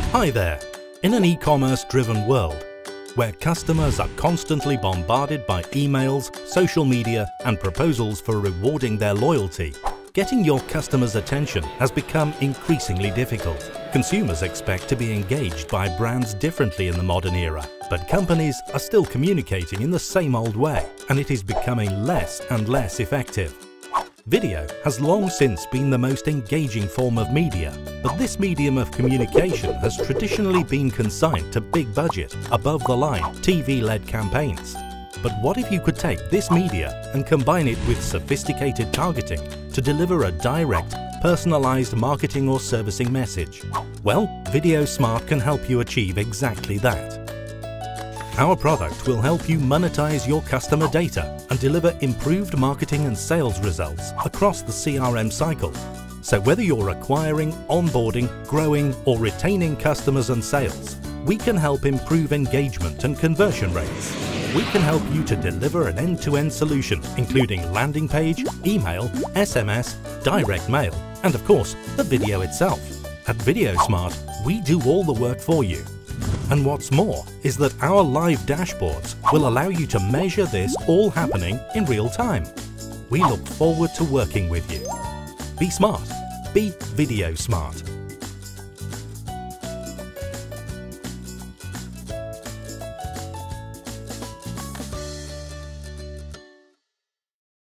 Hi there! In an e-commerce driven world, where customers are constantly bombarded by emails, social media and proposals for rewarding their loyalty, getting your customers' attention has become increasingly difficult. Consumers expect to be engaged by brands differently in the modern era, but companies are still communicating in the same old way, and it is becoming less and less effective. Video has long since been the most engaging form of media, but this medium of communication has traditionally been consigned to big-budget, above-the-line, TV-led campaigns. But what if you could take this media and combine it with sophisticated targeting to deliver a direct, personalized marketing or servicing message? Well, VideoSmart can help you achieve exactly that. Our product will help you monetize your customer data and deliver improved marketing and sales results across the CRM cycle. So whether you're acquiring, onboarding, growing or retaining customers and sales, we can help improve engagement and conversion rates. We can help you to deliver an end-to-end solution, including landing page, email, SMS, direct mail, and of course, the video itself. At VideoSmart, we do all the work for you. And what's more is that our live dashboards will allow you to measure this all happening in real time. We look forward to working with you. Be smart. Be VideoSmart.